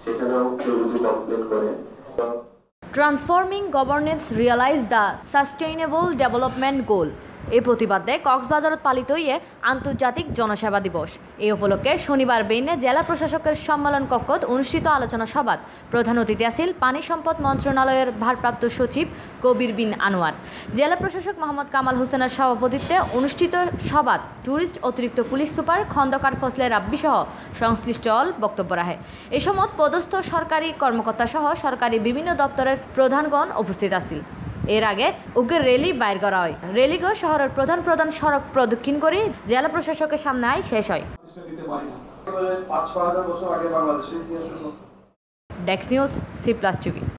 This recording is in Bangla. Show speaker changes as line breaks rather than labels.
সেখানেও কেউ যদি কমপ্লেন করে।
Transforming governance realize the sustainable development goal এই প্রতিবাদে কক্সবাজারত পালিত হয়ে আন্তর্জাতিক জনসেবা দিবস। এই উপলক্ষে শনিবার বেইনে জেলা প্রশাসকের সম্মেলন কক্ষত অনুষ্ঠিত আলোচনা সভাত প্রধান অতিথি আছিল পানি সম্পদ মন্ত্রণালয়ের ভারপ্রাপ্ত সচিব কবির বিন আনোয়ার। জেলা প্রশাসক মোহাম্মদ কামাল হোসেনের সভাপতিত্বে অনুষ্ঠিত সভাত ট্যুরিস্ট অতিরিক্ত পুলিশ সুপার খন্দকার ফজলে রাব্বি সহ সংশ্লিষ্ট বক্তব্য রাখে। এই সময় পদস্থ সরকারি কর্মকর্তা সহ সরকারি বিভিন্ন দপ্তরের প্রধানগণ উপস্থিত আছিল। এর আগে উগ্র র্যালি বাইর করা হয়। র্যালিগো শহরের প্রধান সড়ক প্রদক্ষিণ করে জেলা প্রশাসকের সামনে শেষ হয়। Desk news C+ TV।